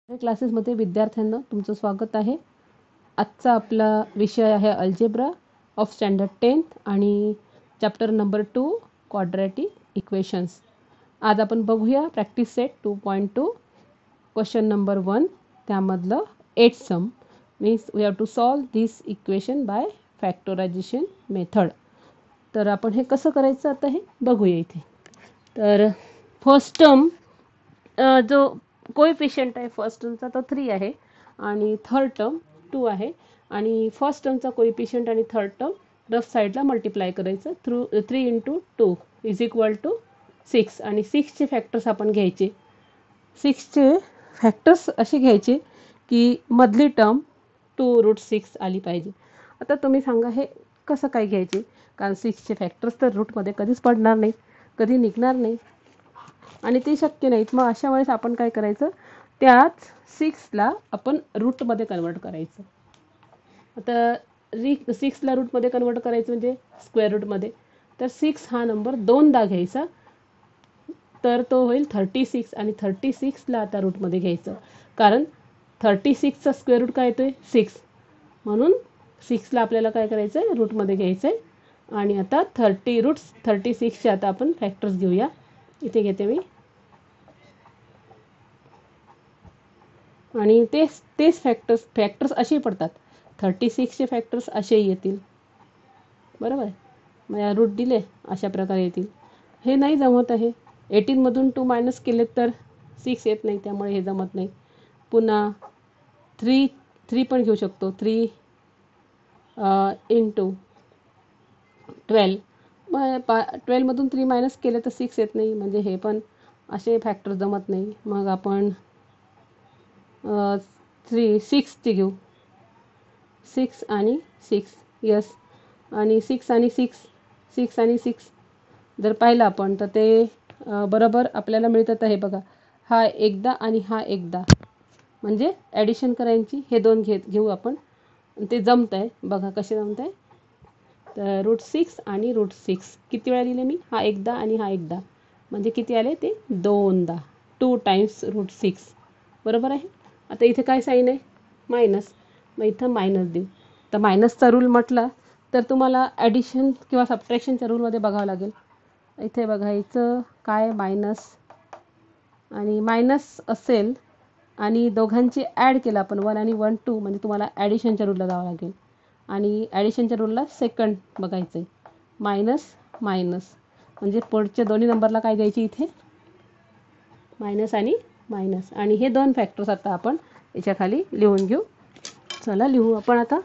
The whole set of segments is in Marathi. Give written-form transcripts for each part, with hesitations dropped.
क्लासेसमध्ये विद्यार्थ्यांना तुमचं स्वागत आहे. आजचा आपला विषय आहे अल्जेब्रा ऑफ स्टँडर्ड 10th आणि चॅप्टर नंबर 2 क्वाड्रॅटिक इक्वेशन्स. आज आपण बघूया प्रॅक्टिस सेट 2.2 क्वेश्चन नंबर 1 त्यामधलं 8 sum means we have to solve this equation by factorization method. तर आपण हे कसं करायचं आता हे बघूया इथे. तर फर्स्ट टर्म जो कोएफिशियंट आहे फर्स्ट टर्मचा तो 3 आहे आणि थर्ड टर्म 2 आहे आणि फर्स्ट टर्मचा कोएफिशियंट आणि थर्ड टर्म लेफ्ट साईडला मल्टिप्लाय करायचं 3 × 2 इज इक्वल टू 6 आणि 6चे फॅक्टर्स आपण घ्यायचे. 6चे फॅक्टर्स असे घ्यायचे की मधली टर्म 2√6 आली पाहिजे. आता तुम्ही सांगा हे कसं काय घ्यायचे, कारण 6चे फॅक्टर्स तर रूटमध्ये कधीच पडणार नाहीत, कधी निघणार नाही आणि ते शक्य नाहीत. मग अशा वेळेस आपण काय करायचं, त्याच 6ला आपण रूटमध्ये कन्वर्ट करायचं. आता 6ला रूटमध्ये कन्वर्ट करायचं म्हणजे स्क्वेअर रूटमध्ये. तर 6 हा नंबर 2दा घ्यायचा तर तो होईल 36 आणि 36ला आता रूटमध्ये घ्यायचं, कारण 36चा स्क्वेअर रूट काय येतोय 6, म्हणून 6ला आपल्याला काय करायचं आहे रूटमध्ये घ्यायचं आहे. आणि आता 36चे आता आपण फॅक्टर्स घेऊया. इथे घेते मी आणि तेच फॅक्टर्स असे पडतात. 36चे फॅक्टर्स असेही येतील, बरोबर आहे. मग रूट दिले अशा प्रकारे येतील. हे नाही जमत आहे, 18मधून 2 मायनस केले तर 6 येत नाही, त्यामुळे हे जमत नाही. पुन्हा 3 पण घेऊ शकतो, 3 × 12. मग 12मधून 3 मायनस केले तर 6 येत नाही, म्हणजे हे पण असे फॅक्टर जमत नाही. मग आपण 6चे घेऊ, 6 आणि 6 यस. आणि 6 आणि 6 जर पाहिलं आपण तर ते बरोबर आपल्याला मिळतात आहे बघा. हा एकदा आणि हा एकदा, म्हणजे ॲडिशन करायची. हे दोन घेऊ आपण, ते जमत आहे बघा कसे जमत आहे. तर √6 आणि √6 किती वेळा दिले मी, हा एकदा आणि हा एकदा, म्हणजे किती आले ते 2दा, 2 टाइम्स √6, बरोबर आहे. आता इथे काय साईन आहे मायनस, मग इथं मायनस देऊ. तर मायनसचा रूल म्हटला तर तुम्हाला ॲडिशन किंवा सबट्रॅक्शनच्या रूलमध्ये बघावं लागेल. इथे बघायचं काय मायनस आणि मायनस असेल आणि दोघांची ॲड केलं आपण 1 आणि 1 2, म्हणजे तुम्हाला ॲडिशनच्या रूलला जावं लागेल. आणि ॲडिशनच्या रूलला सेकंड बघायचं आहे. मायनस म्हणजे पुढच्या दोन्ही नंबरला काय द्यायची इथे मायनस आणि मायनस. आणि हे दोन फॅक्टर्स आता आपण याच्या खाली लिहून घेऊ. चला लिहू आपण आता.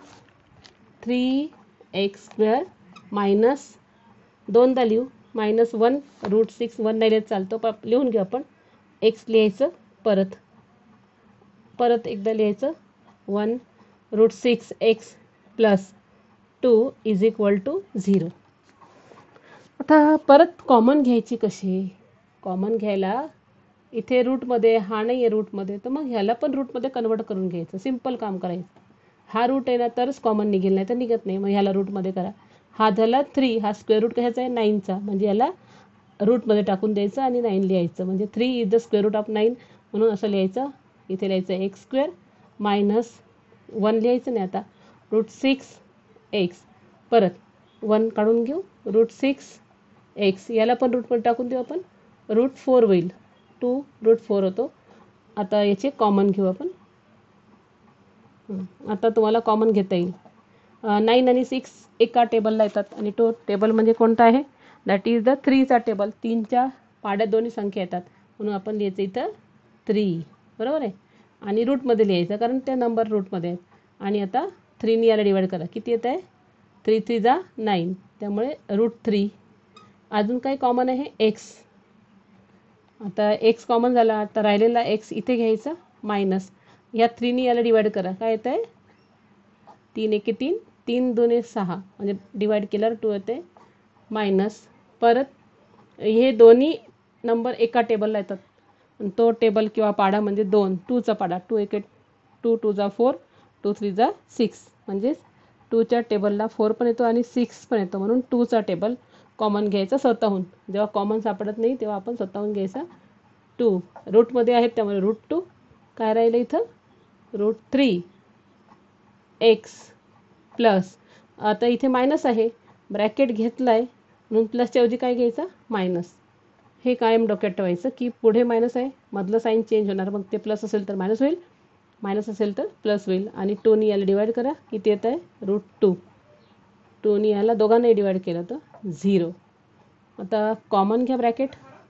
3x² मायनस 2दा लिहू, -1 √6 1 नाही लिहित चालतो, पण लिहून घेऊ आपण. x लिहायचं, परत एकदा लिहायचं 1 √6x + 2 इज इक्वल टू 0. आता परत कॉमन घ्यायची कशी, कॉमन घ्यायला इथे रूटमध्ये हा नाही आहे रूटमध्ये, तर मग ह्याला पण रूटमध्ये कन्वर्ट करून घ्यायचं. सिम्पल काम करायचं. हा रूट आहे ना तरच कॉमन निघेल, नाही तर निघत नाही. मग ह्याला रूटमध्ये करा. हा झाला 3, हा स्क्वेअर रूट कशाचा आहे 9चा, म्हणजे याला रूटमध्ये टाकून द्यायचं आणि 9 लिहायचं, म्हणजे 3 is the square root of 9, म्हणून असं लिहायचं. इथे लिहायचं x² -1 लिहायचं नाही आता, √6x, परत 1 काढून घेऊ, √6x, याला पण रूटमध्ये टाकून देऊ आपण, √4 होईल, 2 √4 होतो. आता याचे कॉमन घेऊ आपण. आता तुम्हाला कॉमन घेता येईल. 9 आणि 6 एका टेबलला येतात आणि तो टेबल म्हणजे कोणता आहे, दॅट इज द 3चा टेबल. 3च्या पाड्यात दोन्ही संख्या येतात, म्हणून आपण लिहायचं इथं 3, बरोबर आहे. आणि रूटमध्ये लिहायचं, कारण त्या नंबर रूटमध्ये आहेत. आणि आता 3ने याला डिवाईड करा, किती येत आहे 3 3 9, त्यामुळे √3. अजून काही कॉमन आहे x. आता x कॉमन झाला, आता राहिलेला x इथे घ्यायचा मायनस, ह्या 3ने याला डिवाईड करा, काय येतं आहे 3 1 3, 3 2 6, म्हणजे डिवाईड केल्यावर 2 येते मायनस. परत हे दोन्ही नंबर एका टेबलला येतात, आणि तो टेबल किंवा पाडा म्हणजे 2चा पाडा, 2 1 2 2 4, 2 3 6, म्हणजेच 2च्या टेबलला 4 पण येतो आणि 6 पण येतो, म्हणून 2चा टेबल कॉमन घ्यायचा स्वतःहून. जेव्हा कॉमन सापडत नाही तेव्हा आपण स्वतःहून घ्यायचा 2. रूटमध्ये आहेत त्यामुळे √2 काय राहिलं इथं √3x प्लस, आता इथे मायनस आहे, ब्रॅकेट घेतला आहे म्हणून प्लसच्या ऐवजी काय घ्यायचा मायनस. हे कायम डोक्यात ठेवायचं की पुढे मायनस आहे, मधलं साईन चेंज होणार, मग ते प्लस असेल तर मायनस होईल, मायनस असेल तर प्लस होईल. आणि 2नी याला डिवाईड करा, किती येत आहे √2. 2नी याला दोघांनाही डिवाईड केलं तर 0. आता कॉमन घ्या ब्रॅकेट,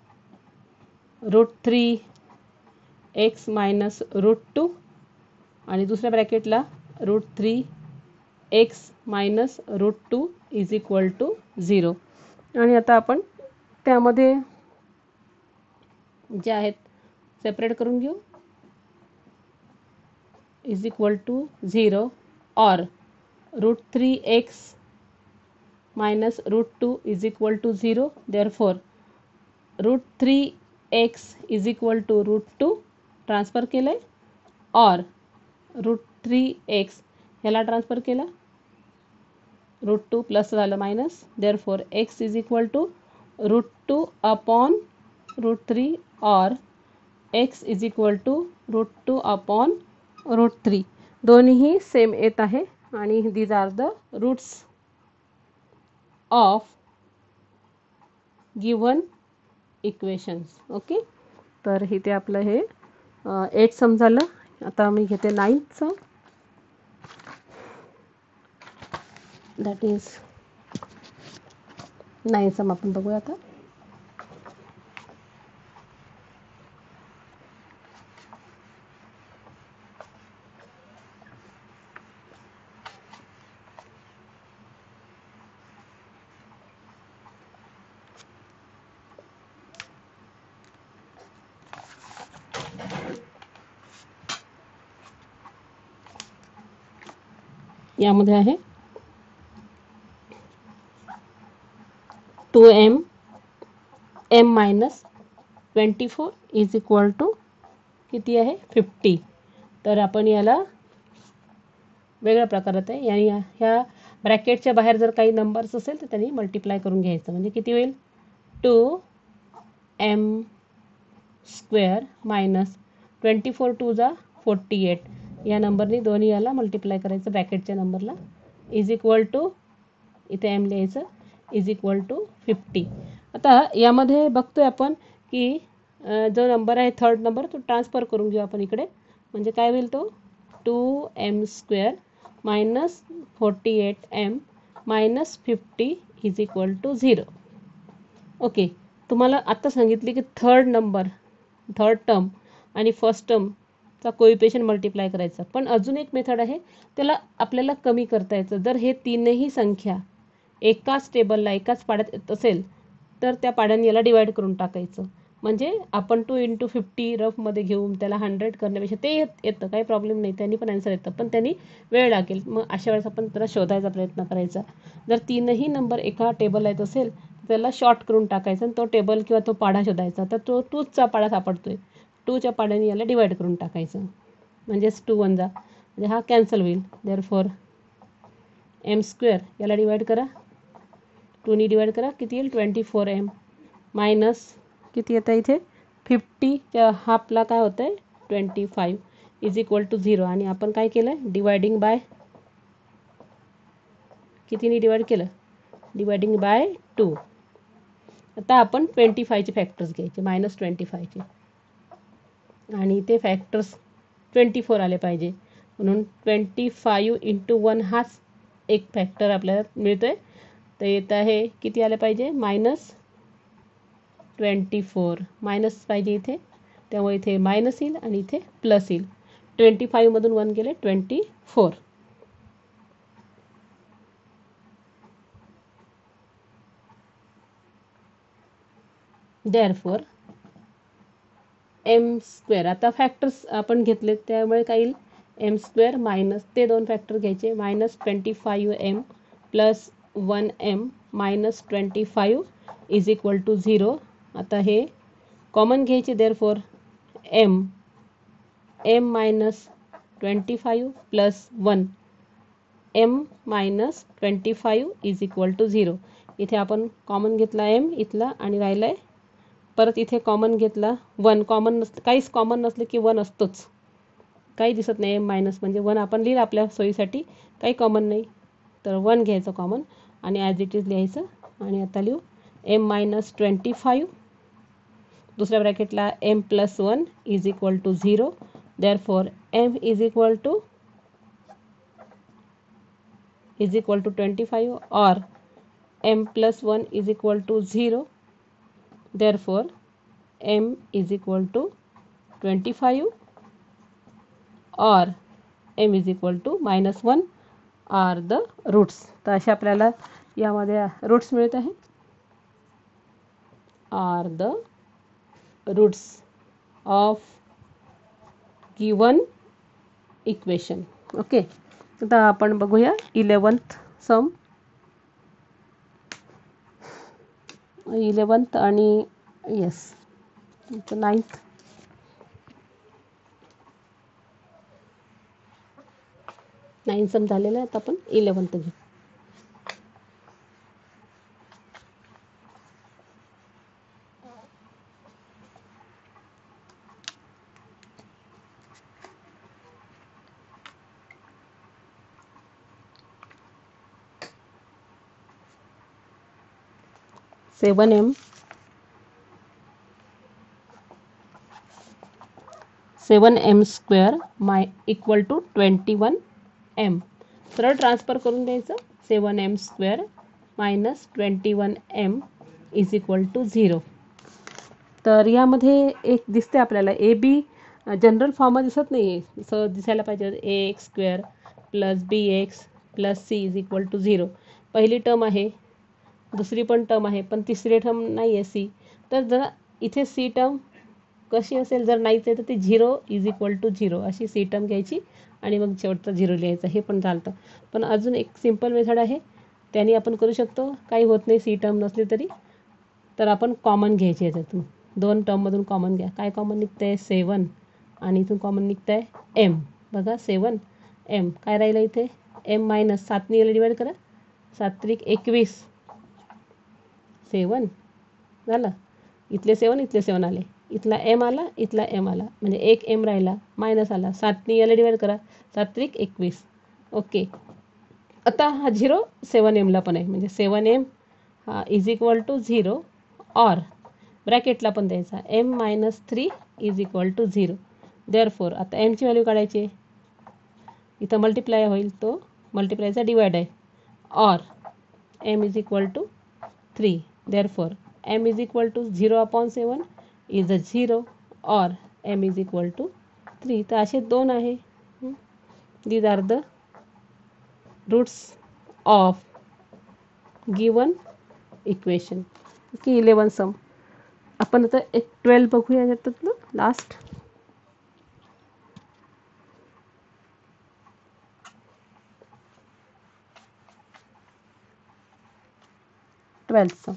√3x मायनस √2 आणि दुसऱ्या ब्रॅकेटला √3x minus √2 is equal to 0. आणि आता आपण त्यामध्ये जे आहेत सेपरेट करून घेऊ. इज इक्वल टू 0 और √3x minus √2 is equal to 0. Therefore √3x is equal to √2 transfer केलं आहे, और √3x ह्याला ट्रान्सफर केला, √2 प्लस झालं minus. Therefore x is equal to √2 upon √3 और x is equal to √2 upon √3. दोन्हीही सेम येत आहे आणि these are the roots of given equations. Okay, तर इथे आपलं हे 8 समजालं. आता मी घेते 9th, दॅट इज 9 सम आपण बघूया आता. यामध्ये आहे 2m m minus 24 is equal to किती आहे 50. तर आपण याला वेगळ्या प्रकारात आहे, आणि ह्या ब्रॅकेटच्या बाहेर जर काही नंबर्स असेल तर त्यांनी मल्टिप्लाय करून घ्यायचं, म्हणजे किती होईल 2m² मायनस 24 2 जा 48. या नंबरनी दोन्ही याला मल्टिप्लाय करायचं ब्रॅकेटच्या नंबरला, इज इक्वल टू इथे एम लिहायचं, इज इक्वल टू 50. आता यामध्ये बघतोय आपण की जो नंबर आहे थर्ड नंबर तो ट्रान्सफर करून घेऊ आपण इकडे, म्हणजे काय होईल तो 2m² minus 48m minus 50 is equal to 0. Okay, तुम्हाला आत्ता सांगितले की थर्ड टर्म आणि फर्स्ट टर्मचा कोइफिशियंट मल्टिप्लाय करायचा, पण अजून एक मेथड आहे, त्याला आपल्याला कमी करता येतं. जर हे तीनही संख्या एकाच टेबलला एकाच पाड्यात येत असेल तर त्या पाड्याने याला डिवाईड करून टाकायचं, म्हणजे आपण 2 × 50 रफमध्ये घेऊन त्याला 100 करण्यापेक्षा ते येतं, काही प्रॉब्लेम नाही, त्यांनी पण आन्सर येतं, पण त्यांनी वेळ लागेल. मग अशा वेळेस आपण त्याला शोधायचा प्रयत्न करायचा. जर तीनही नंबर एका टेबलला येत असेल त्याला शॉर्ट करून टाकायचं आणि तो टेबल किंवा तो पाढा शोधायचा. तर तो 2चा पाढा सापडतोय, 2च्या पाढ्याने याला डिवाईड करून टाकायचं, म्हणजेच 2 1 जा, म्हणजे हा कॅन्सल होईल. देअरफॉर m² याला डिवाईड करा, 2नी डिवाईड करा, किती येईल 24m मायनस किती येतं इथे 50च्या हाफला काय होतं आहे 25 इज इक्वल टू 0. आणि आपण काय केलं डिवायडिंग बाय कितीने डिवाईड केलं, डिवायडिंग बाय 2. आता आपण 25चे फॅक्टर्स घ्यायचे, मायनस 25चे, आणि ते फॅक्टर्स 24 आले पाहिजे, म्हणून 25 × 1 हाच एक फॅक्टर आपल्याला मिळतोय. तर येत आहे किती आले पाहिजे मायनस 24, मायनस पाहिजे इथे, त्यामुळे इथे मायनस येईल आणि इथे प्लस येईल. 25 मधून 1 गेले 24. देअरफॉर m², आता फॅक्टर्स आपण घेतले त्यामुळे काय येईल m² मायनस ते दोन फॅक्टर घ्यायचे, minus 25m plus 1m minus 25 is equal to 0. आता हे कॉमन घ्यायचे, therefore m minus 25 plus 1 m minus 25 is equal to 0. इथे आपण कॉमन घेतला m इथला आणि राहिलाय, परत इथे कॉमन घेतला 1, कॉमन काहीच कॉमन नसले की 1 असतोच, काही दिसत नाही, एम मायनस म्हणजे 1 आपण लिहिलं आपल्या सोयीसाठी, काही कॉमन नाही, तर 1 घ्यायचं कॉमन आणि ॲज इट इज लिहायचं. आणि आता लिहू एम मायनस 25, दुसऱ्या ब्रॅकेटला M plus 1 is equal to 0. Therefore M is equal to 25 or m plus 1 is equal to 0. Therefore m is equal to 25 or m is equal to minus 1 are the roots. तर अशा आपल्याला यामध्ये रूट्स मिळत आहे. Are the roots of given equation. Okay, आता आपण बघूया 11th सम. 11th आणि येस 9th. सम झालेलं आहे. आता आपण 11th घेऊ. Seven M square equal to 21m. सरळ ट्रान्सफर करून द्यायचं. 7m square minus 21m is equal to 0. तर यामध्ये एक दिसते आपल्याला ए बी जनरल फॉर्म दिसत नाही आहे, असं दिसायला पाहिजे. A X square plus B X plus C is equal to 0. पहिली टर्म आहे, दुसरी पण टर्म आहे, पण तिसरी टर्म नाही आहे सी. तर जर इथे सी टर्म कशी असेल, जर नाहीच आहे तर ती 0 इज इक्वल टू 0 अशी सी टर्म घ्यायची आणि मग शेवटचं 0 लिहायचं. हे पण चालतं, पण अजून एक सिम्पल मेथड आहे, त्याने आपण करू शकतो. काही होत नाही सी टर्म नसली तरी. तर आपण कॉमन घ्यायची याच्यातून, 2 टर्ममधून कॉमन घ्या. काय कॉमन निघतं आहे 7 आणि इथून कॉमन निघतं आहे एम. बघा 7m काय राहिलं इथे एम मायनस 7ने डिवाइड करा, 7 × 21 7 झालं. इथले 7 इथले 7 आले, इथला एम आला, इथला एम आला, म्हणजे एक एम राहिला, मायनस आला. 7ने याला डिवाइड करा, 7 × 21. ओके, आता हा 0 7mला पण आहे, म्हणजे 7m हा इज इक्वल टू 0 और ब्रॅकेटला पण द्यायचा m minus 3 is equal to 0. Therefore आता एमची व्हॅल्यू काढायची, इथं मल्टिप्लाय होईल, तो मल्टिप्लायचा डिवाइड आहे, और m is equal to 3. Therefore m is equal to 0/7 is a 0 or m is equal to 3. तर असे 2 आहे. These are the roots of given equation. की 11 सम. आपण आता एक 12 बघूया याच्यातलं last. Sum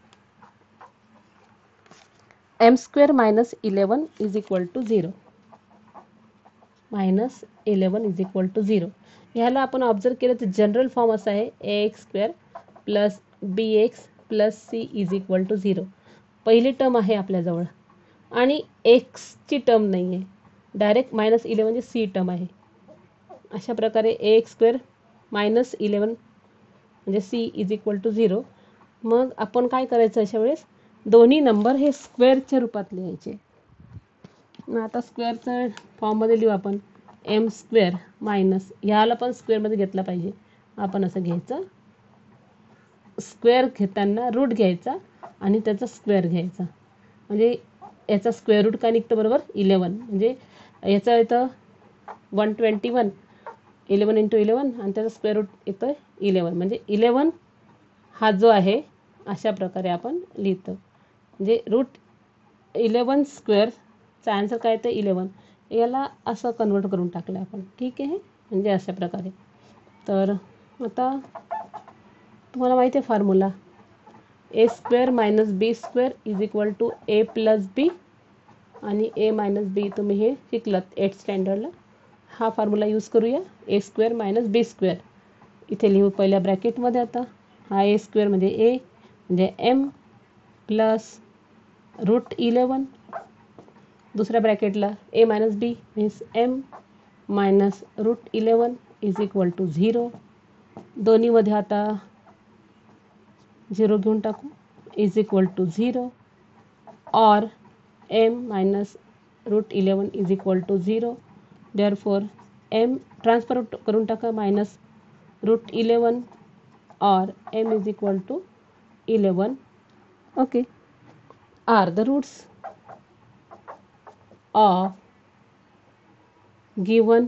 m square minus 11 is equal to 0. Minus 11 is equal to 0. ह्याला आपण ऑब्झर्व केलं तर जनरल फॉर्म असा आहे A X square plus B X plus C is equal to 0. पहिली टर्म आहे आपल्याजवळ आणि एक्सची टर्म नाही आहे, डायरेक्ट मायनस 11 सी टर्म आहे. अशा प्रकारे ए एक्स स्क्वेअर मायनस 11 म्हणजे सी इज इक्वल टू 0. मग आपण काय करायचं अशा वेळेस, दोन्ही नंबर हे स्क्वेअरच्या रूपात लिहायचे. मग आता स्क्वेअरचं फॉर्ममध्ये लिहू आपण एम स्क्वेअर मायनस, ह्याला पण स्क्वेअरमध्ये घेतला पाहिजे. आपण असं घ्यायचं, स्क्वेअर घेताना रूट घ्यायचा आणि त्याचा स्क्वेअर घ्यायचा, म्हणजे याचा स्क्वेअर रूट काय निघतं बरोबर 11. म्हणजे याचा येतं 121, 11 × 11 आणि त्याचा स्क्वेअर रूट येतं 11, म्हणजे 11 हा जो आहे अशा प्रकारे आपण लिहितो. म्हणजे रूट 11 स्क्वेअरचा आन्सर काय येतं 11. याला असं कन्वर्ट करून टाकलं आपण, ठीक आहे, म्हणजे अशा प्रकारे. तर आता तुम्हाला माहिती आहे formula, A square minus B square is equal to A plus B, आणि ए मायनस बी तुम्ही हे शिकलात 8th स्टँडर्डला. हा फॉर्म्युला यूज करूया, A square minus B square. इथे लिहू पहिल्या ब्रॅकेटमध्ये. आता हा ए स्क्वेअर म्हणजे ए म्हणजे एम प्लस रूट 11, दुसऱ्या ब्रॅकेटला A minus B means M minus root 11 is equal to 0. दोन्हीमध्ये आता 0 घेऊन टाकू. इज इक्वल टू 0 और m minus root 11 is equal to 0. Therefore m transfer करून टाका मायनस रूट 11 और m is equal to 11. Okay. Are the roots of given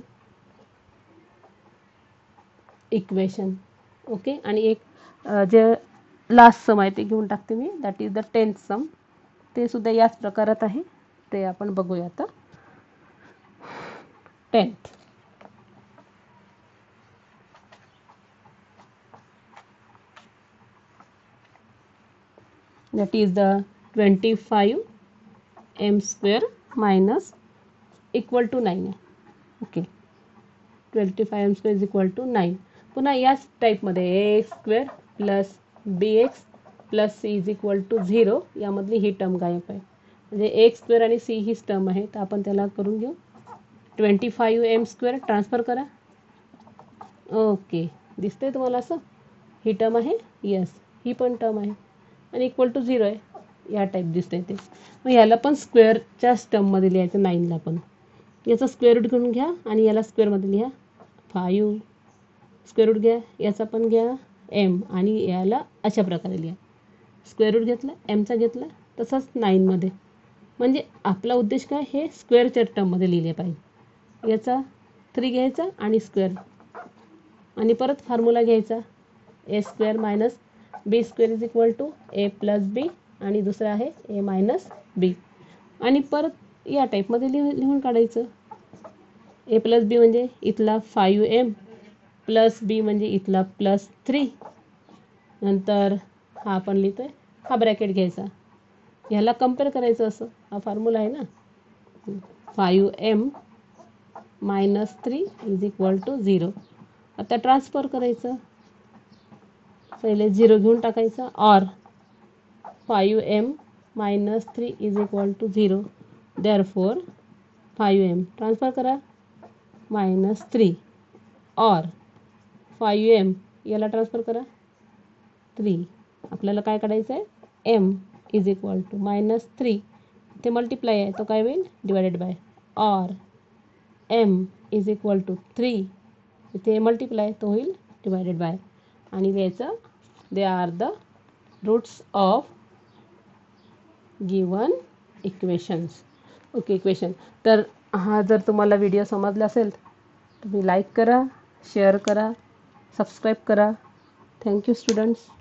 equation. Okay. आणि एक जे लास्ट सम आहे ते घेऊन टाकते मी, that is the 10th sum. ते सुद्धा याच प्रकारात आहे, ते आपण बघूया आता. 10th. that is the 25 m square minus equal to 9 आहे. Okay. 25 m square is equal to 9. पुन्हा याच टाईपमध्ये ax square plus bx plus c is equal to 0 यामधली ही टर्म गायब आहे. म्हणजे एक्स स्क्वेअर आणि c हीच टर्म आहे, तर आपण त्याला करून घेऊ. 25 m स्क्वेअर ट्रान्सफर करा. ओके. दिसतंय तुम्हाला असं? ही टर्म आहे, यस, ही पण टर्म आहे आणि इक्वल टू 0 आहे. या टाईप दिसतंय ते. मग याला पण स्क्वेअरच्याच टर्ममध्ये लिहायचं. 9ला पण याचा स्क्वेअर रूट घेऊन घ्या आणि याला स्क्वेअरमध्ये लिहा. 5 स्क्वेअर रूट घ्या, याचा पण घ्या m आणि याला अशा प्रकारे लिहा. स्क्वेअर रूट घेतला, mचा घेतला, तसाच 9मध्ये. म्हणजे आपला उद्देश काय, हे स्क्वेअरच्या टर्ममध्ये लिहिले पाहिजे. याचा 3 घ्यायचा आणि स्क्वेअर आणि परत फॉर्म्युला घ्यायचा. A square minus B square is equal to A plus B आणि दुसरा आहे ए मायनस बी. आणि परत या टाईपमध्ये लिहून काढायचं. ए प्लस बी म्हणजे इथला 5m प्लस बी म्हणजे इथला प्लस 3. नंतर हा आपण लिहितोय, हा ब्रॅकेट घ्यायचा, ह्याला कम्पेअर करायचं. असं हा फॉर्म्युला आहे ना. 5m minus 3 is equal to 0. आता ट्रान्सफर करायचं. पहिले 0 घेऊन टाकायचं और 5m minus 3 is equal to 0. Therefore 5m transfer करा मायनस 3 और 5m याला ट्रान्सफर करा 3. आपल्याला काय काढायचं आहे, m is equal to minus 3. इथे मल्टिप्लाय आहे, तो काय होईल, डिवायडेड बाय. और m इज इक्वल टू 3. इथे मल्टिप्लाय, तो होईल डिवायडेड बाय. आणि लिहायचं, they are the roots of given equations. Okay. Equation. तर हा जर तुम्हाला व्हिडिओ समजला असेल तुम्ही लाईक करा, शेअर करा, सबस्क्राईब करा. Thank you students.